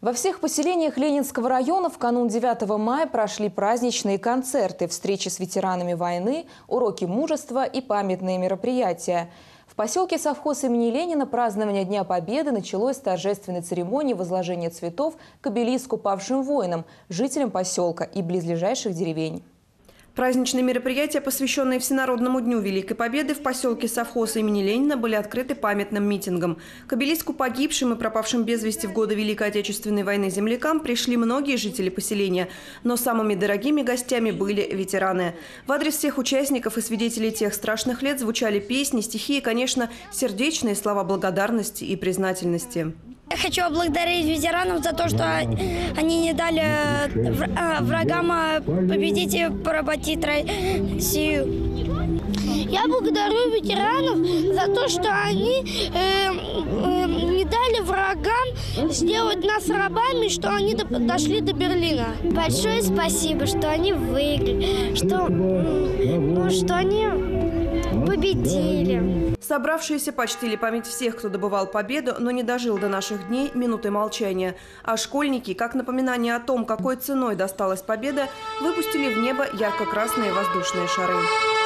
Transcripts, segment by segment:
Во всех поселениях Ленинского района в канун 9 мая прошли праздничные концерты, встречи с ветеранами войны, уроки мужества и памятные мероприятия. В поселке совхоз имени Ленина празднование Дня Победы началось с торжественной церемонии возложения цветов к обелиску павшим воинам, жителям поселка и близлежащих деревень. Праздничные мероприятия, посвященные Всенародному дню Великой Победы, в поселке совхоз имени Ленина были открыты памятным митингом. К обелиску погибшим и пропавшим без вести в годы Великой Отечественной войны землякам пришли многие жители поселения. Но самыми дорогими гостями были ветераны. В адрес всех участников и свидетелей тех страшных лет звучали песни, стихи и, конечно, сердечные слова благодарности и признательности. Я хочу поблагодарить ветеранов за то, что они не дали врагам победить и поработить Россию. Я благодарю ветеранов за то, что они не дали врагам сделать нас рабами, что они дошли до Берлина. Большое спасибо, что они выиграли, что они победили. Собравшиеся почтили память всех, кто добывал победу, но не дожил до наших дней, минуты молчания. А школьники, как напоминание о том, какой ценой досталась победа, выпустили в небо ярко-красные воздушные шары.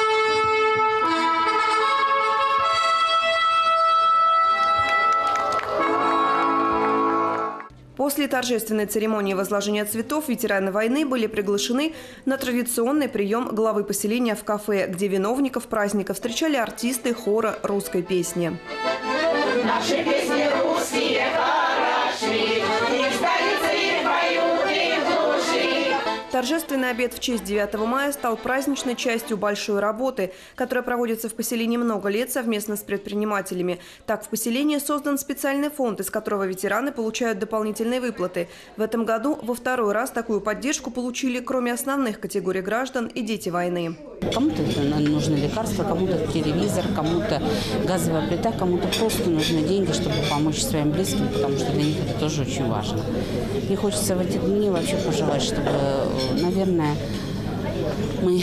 После торжественной церемонии возложения цветов ветераны войны были приглашены на традиционный прием главы поселения в кафе, где виновников праздника встречали артисты хора русской песни. Наши песни русские хороши, их столица их поют, их души. Торжественный обед в честь 9 мая стал праздничной частью большой работы, которая проводится в поселении много лет совместно с предпринимателями. Так, в поселении создан специальный фонд, из которого ветераны получают дополнительные выплаты. В этом году во второй раз такую поддержку получили, кроме основных категорий граждан, и дети войны. Кому-то нужны лекарства, кому-то телевизор, кому-то газовая плита, кому-то просто нужны деньги, чтобы помочь своим близким, потому что для них это тоже очень важно. Мне хочется в эти дни вообще пожелать, чтобы, наверное, мы,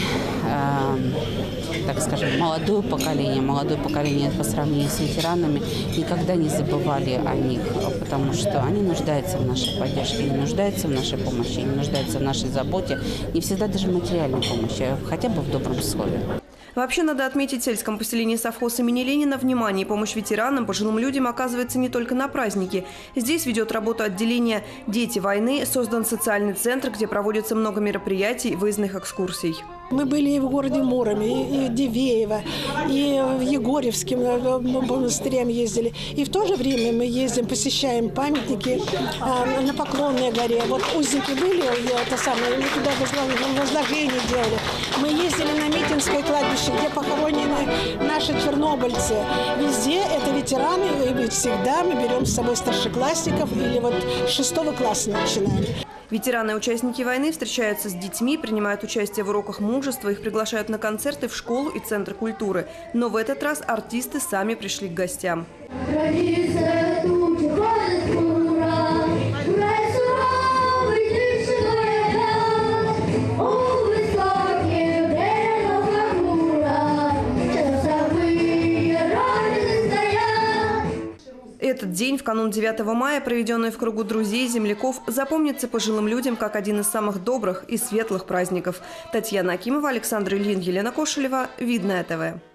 так скажем, молодое поколение по сравнению с ветеранами, никогда не забывали о них, потому что они нуждаются в нашей поддержке, они нуждаются в нашей помощи, они нуждаются в нашей заботе, не всегда даже в материальной помощи, а хотя бы в добром слове. Вообще, надо отметить, в сельском поселении совхоз имени Ленина внимание и помощь ветеранам, пожилым людям оказывается не только на праздники. Здесь ведет работу отделение «Дети войны», создан социальный центр, где проводится много мероприятий, выездных экскурсий. Мы были и в городе Муроме, и Дивеево, и в Егорьевске по монастырям ездили. И в то же время мы ездим, посещаем памятники на Поклонной горе. Вот узники были, мы туда возложение делали. Мы ездили на Митинское кладбище, где похоронены наши чернобыльцы. Везде это ветераны, и всегда мы берем с собой старшеклассников или вот с 6 класса начинаем. Ветераны и участники войны встречаются с детьми, принимают участие в уроках мужества, их приглашают на концерты в школу и центр культуры. Но в этот раз артисты сами пришли к гостям. Этот день, в канун 9 мая, проведенный в кругу друзей, земляков, запомнится пожилым людям как один из самых добрых и светлых праздников. Татьяна Акимова, Александр Ильин, Елена Кошелева. Видное ТВ.